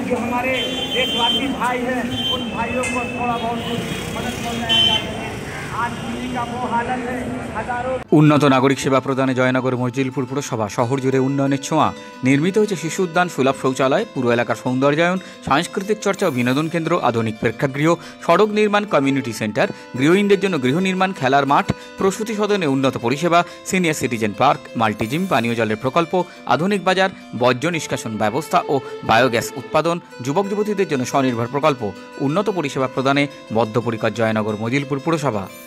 जो हमारे देशवासी भाई हैं उन भाइयों को थोड़ा बहुत मदद कर रहे हैं। आज दिल्ली का वो हालत है, हजारों উন্নত নাগরিক সেবা প্রদানে জয়নগর মজিলপুর পুরসভা শহর জুড়ে উন্নয়নের ছোঁয়া। নির্মিত হয়েছে শিশু উদ্যান, সুলভ শৌচালয়, পুরো এলাকার সৌন্দর্যায়ন, সাংস্কৃতিক চর্চা ও বিনোদন কেন্দ্র, আধুনিক প্রেক্ষাগৃহ, সড়ক নির্মাণ, কমিউনিটি সেন্টার, গৃহহীনদের জন্য গৃহ নির্মাণ, খেলার মাঠ, প্রসূতি সদনে উন্নত পরিষেবা, সিনিয়র সিটিজেন পার্ক, মাল্টিজিম, পানীয় জলের প্রকল্প, আধুনিক বাজার, বর্জ্য নিষ্কাশন ব্যবস্থা ও বায়োগ্যাস উৎপাদন, যুবক যুবতীদের জন্য স্বনির্ভর প্রকল্প, উন্নত পরিষেবা প্রদানে বদ্ধপরিকর জয়নগর মজিলপুর পুরসভা।